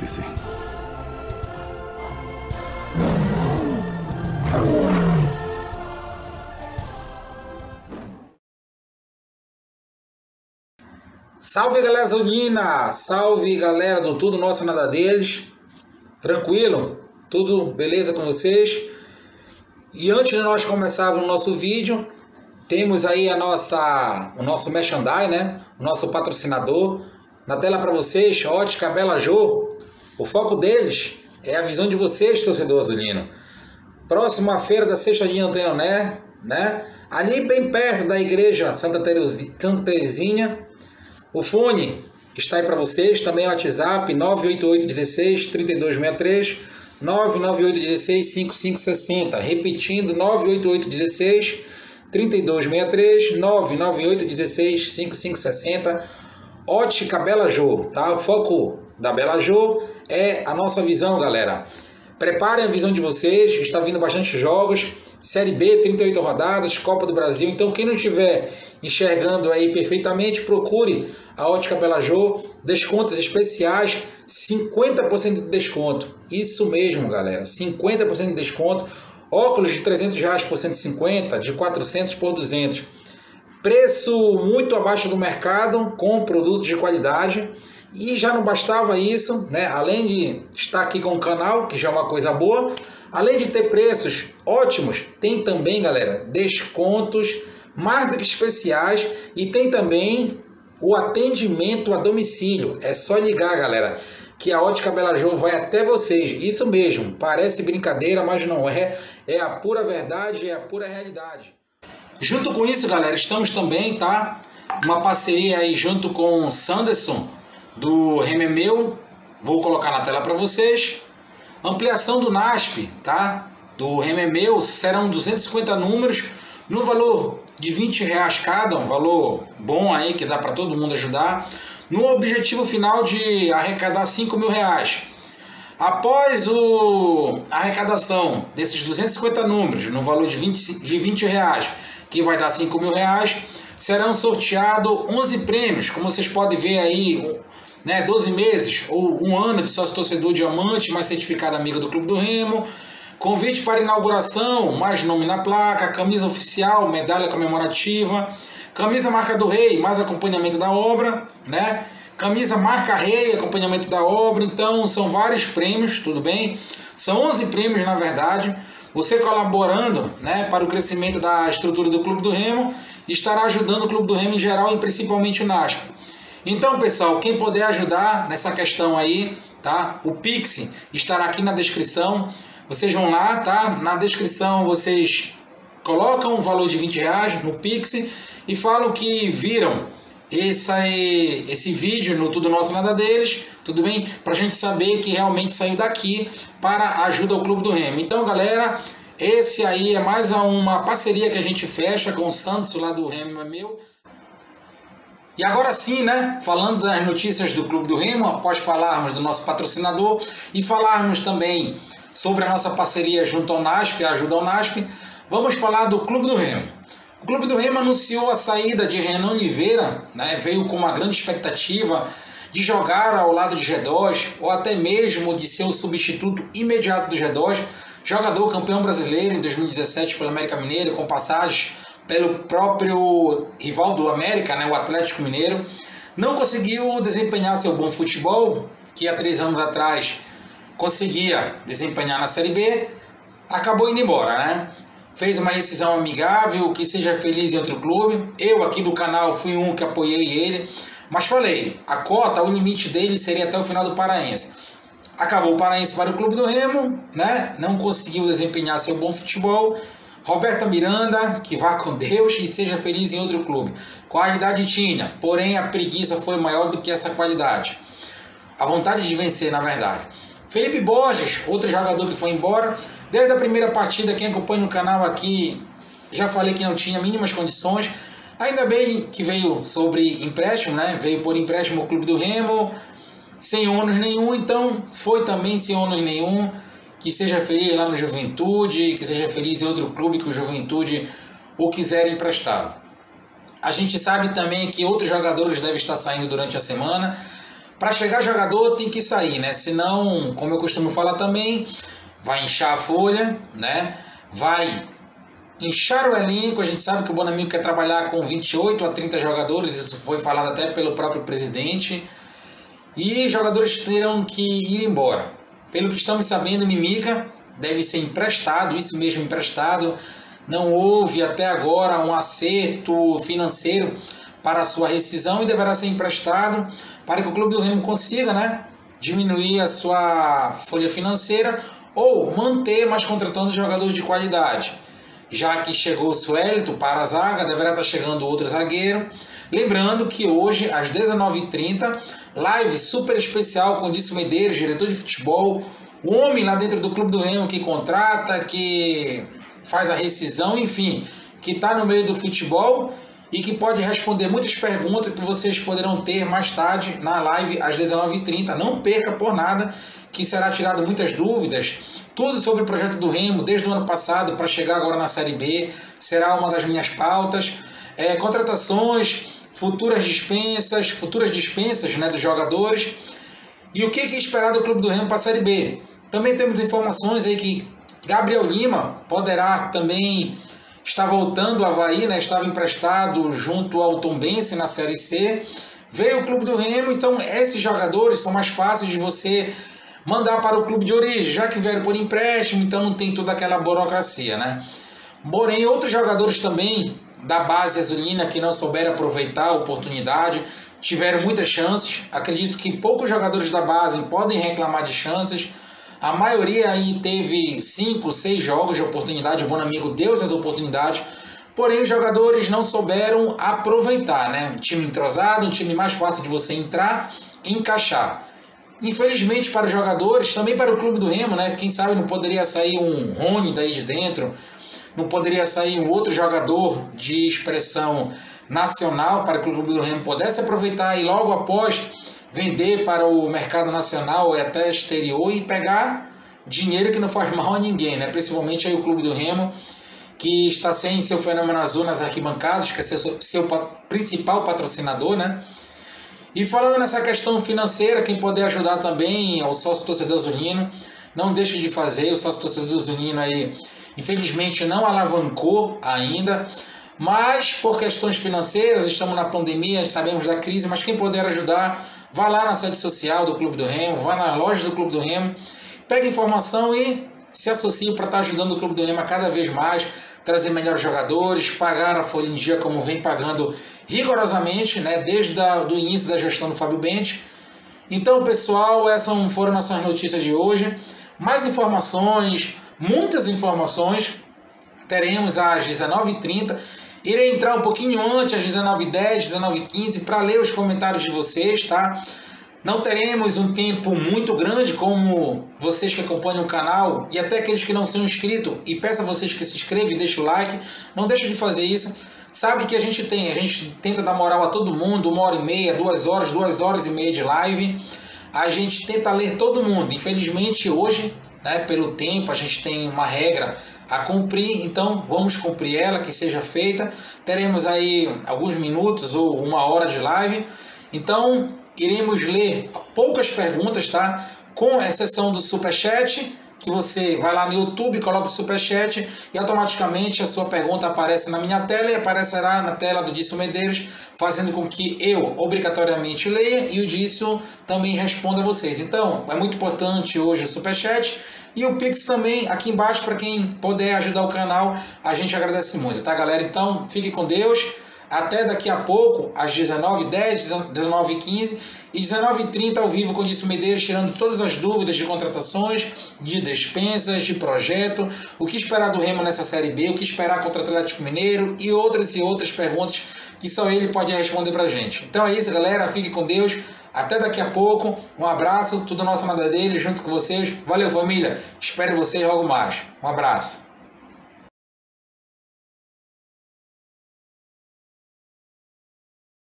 Ajoelhe-se. Salve galera azulina, salve galera do Tudo Nosso Nada Deles, tranquilo? Tudo beleza com vocês? E antes de nós começarmos o nosso vídeo, temos aí o nosso merchandise, né? O nosso patrocinador, na tela para vocês, Ótica Bela Jô. O foco deles é a visão de vocês, torcedor azulino. Próximo à feira da Sexta Dia do Tenoné, né? Ali bem perto da igreja Santa Terezinha. O fone está aí para vocês, também o WhatsApp 98816-3263, 99816-5560, repetindo 98816-3263, 99816-5560, Ótica Bela Jô, tá? O foco da Bela Jô é a nossa visão, galera. Preparem a visão de vocês, está vindo bastante jogos, Série B, 38 rodadas, Copa do Brasil, então quem não estiver enxergando aí perfeitamente, procure a Ótica Bela Jô, descontos especiais, 50% de desconto, isso mesmo galera, 50% de desconto, óculos de R$300 por 150, de 400 por 200, preço muito abaixo do mercado, com produtos de qualidade. E já não bastava isso, né? Além de estar aqui com o canal, que já é uma coisa boa, além de ter preços ótimos, tem também, galera, descontos mais do que especiais e tem também o atendimento a domicílio. É só ligar, galera, que a Ótica Bela Jô vai até vocês. Isso mesmo, parece brincadeira, mas não é. É a pura verdade, é a pura realidade. Junto com isso, galera, estamos também, tá? Uma parceria aí junto com o Sanderson, do Rememeu, vou colocar na tela para vocês. Ampliação do NASP, tá? Do Rememeu, serão 250 números no valor de R$20 cada, um valor bom aí que dá para todo mundo ajudar, no objetivo final de arrecadar R$5.000. Após a arrecadação desses 250 números no valor de R$20, que vai dar R$5.000, serão sorteados 11 prêmios, como vocês podem ver aí, né, 12 meses ou um ano de sócio torcedor diamante, mais certificado amigo do Clube do Remo, convite para inauguração, mais nome na placa, camisa oficial, medalha comemorativa, camisa marca do rei, mais acompanhamento da obra, né? Camisa marca rei, acompanhamento da obra. Então são vários prêmios, tudo bem? São 11 prêmios na verdade. Você colaborando, né, para o crescimento da estrutura do Clube do Remo, estará ajudando o Clube do Remo em geral e principalmente o NASP. Então, pessoal, quem puder ajudar nessa questão aí, tá? O Pix estará aqui na descrição. Vocês vão lá, tá? Na descrição vocês colocam o valor de R$20 no Pix e falam que viram esse vídeo no Tudo Nosso Nada Deles, tudo bem? Pra gente saber que realmente saiu daqui para ajuda ao Clube do Remo. Então, galera, esse aí é mais uma parceria que a gente fecha com o Santos lá do Remo é meu. E agora sim, né, falando das notícias do Clube do Remo, após falarmos do nosso patrocinador e falarmos também sobre a nossa parceria junto ao NASP, a ajuda ao NASP, vamos falar do Clube do Remo. O Clube do Remo anunciou a saída de Renan Oliveira, né, veio com uma grande expectativa de jogar ao lado de G2, ou até mesmo de ser o substituto imediato do G2, jogador campeão brasileiro em 2017 pelo América Mineiro, com passagens pelo próprio rival do América, né, o Atlético Mineiro. Não conseguiu desempenhar seu bom futebol, que há 3 anos atrás conseguia desempenhar na Série B, acabou indo embora, né? Fez uma rescisão amigável, que seja feliz em outro clube. Eu aqui do canal fui um que apoiei ele, mas falei, a cota, o limite dele seria até o final do Paraense. Acabou o Paraense para o Clube do Remo, né? Não conseguiu desempenhar seu bom futebol. Roberta Miranda, que vá com Deus e seja feliz em outro clube. Qualidade tinha, porém a preguiça foi maior do que essa qualidade. A vontade de vencer, na verdade. Felipe Borges, outro jogador que foi embora. Desde a primeira partida, quem acompanha o canal aqui, já falei que não tinha mínimas condições. Ainda bem que veio sobre empréstimo, né? Veio por empréstimo ao Clube do Remo, sem ônus nenhum, então foi também sem ônus nenhum. Que seja feliz lá no Juventude, que seja feliz em outro clube que o Juventude o quiser emprestar. A gente sabe também que outros jogadores devem estar saindo durante a semana, para chegar jogador tem que sair, né? Senão, como eu costumo falar também, vai inchar a folha, né? Vai inchar o elenco. A gente sabe que o Bonamigo quer trabalhar com 28 a 30 jogadores, isso foi falado até pelo próprio presidente. E jogadores terão que ir embora. Pelo que estamos sabendo, Mimica deve ser emprestado, isso mesmo, emprestado. Não houve até agora um acerto financeiro para a sua rescisão e deverá ser emprestado para que o Clube do Remo consiga, né, diminuir a sua folha financeira ou manter, mas contratando jogadores de qualidade. Já que chegou o Suelito para a zaga, deverá estar chegando outro zagueiro. Lembrando que hoje, às 19h30, live super especial com Dício Medeiros, diretor de futebol, o homem lá dentro do Clube do Remo que contrata, que faz a rescisão, enfim, que está no meio do futebol e que pode responder muitas perguntas que vocês poderão ter mais tarde na live às 19h30. Não perca por nada, que será tirado muitas dúvidas, tudo sobre o projeto do Remo desde o ano passado para chegar agora na Série B, será uma das minhas pautas. Contratações, futuras dispensas, né, dos jogadores e o que esperar do Clube do Remo para a Série B. Também temos informações aí que Gabriel Lima poderá também estar voltando ao Avaí, né? Estava emprestado junto ao Tombense na Série C. Veio o Clube do Remo, então esses jogadores são mais fáceis de você mandar para o clube de origem, já que vieram por empréstimo, então não tem toda aquela burocracia, né? Porém, outros jogadores também da base azulina que não souberam aproveitar a oportunidade, tiveram muitas chances. Acredito que poucos jogadores da base podem reclamar de chances. A maioria aí teve 5, 6 jogos de oportunidade, o Bonamigo deu essas oportunidades, porém os jogadores não souberam aproveitar, né? Um time entrosado, um time mais fácil de você entrar e encaixar. Infelizmente para os jogadores, também para o Clube do Remo, né? Quem sabe não poderia sair um Rony daí de dentro, não poderia sair um outro jogador de expressão nacional para que o Clube do Remo pudesse aproveitar e logo após vender para o mercado nacional ou até exterior e pegar dinheiro que não faz mal a ninguém, né? Principalmente aí o Clube do Remo, que está sem seu Fenômeno Azul nas arquibancadas, que é seu principal patrocinador, né? E falando nessa questão financeira, quem puder ajudar também ao sócio torcedor azulino, não deixe de fazer. O sócio torcedor azulino aí, infelizmente, não alavancou ainda, mas por questões financeiras, estamos na pandemia, sabemos da crise, mas quem puder ajudar, vá lá na sede social do Clube do Remo, vá na loja do Clube do Remo, pegue informação e se associe para estar ajudando o Clube do Remo a cada vez mais, trazer melhores jogadores, pagar a folha em dia como vem pagando rigorosamente, né, desde o início da gestão do Fábio Bente. Então, pessoal, essas foram nossas notícias de hoje. Mais informações, muitas informações, teremos às 19h30. Irei entrar um pouquinho antes, às 19h10, 19h15, para ler os comentários de vocês, tá? Não teremos um tempo muito grande, como vocês que acompanham o canal e até aqueles que não são inscritos, e peço a vocês que se inscrevam e deixem o like. Não deixem de fazer isso. Sabe que a gente tenta dar moral a todo mundo, 1h30, 2 horas, 2h30 de live. A gente tenta ler todo mundo. Infelizmente hoje, né, pelo tempo, a gente tem uma regra a cumprir, então vamos cumprir ela, que seja feita. Teremos aí alguns minutos ou 1 hora de live. Então iremos ler poucas perguntas, tá? Com exceção do Superchat, que você vai lá no YouTube, coloca o Superchat e automaticamente a sua pergunta aparece na minha tela e aparecerá na tela do Dício Medeiros, fazendo com que eu obrigatoriamente leia e o Dício também responda a vocês. Então, é muito importante hoje o Superchat e o Pix também aqui embaixo para quem puder ajudar o canal, a gente agradece muito, tá, galera? Então, fique com Deus, até daqui a pouco, às 19h10, 19h15 e 19h30 ao vivo com o Dício Medeiros, tirando todas as dúvidas de contratações, de despensas, de projeto, o que esperar do Remo nessa Série B, o que esperar contra o Atlético Mineiro e outras perguntas que só ele pode responder pra gente. Então é isso, galera, fique com Deus, até daqui a pouco, um abraço, tudo nosso nada dele, junto com vocês, valeu família, espero vocês logo mais, um abraço.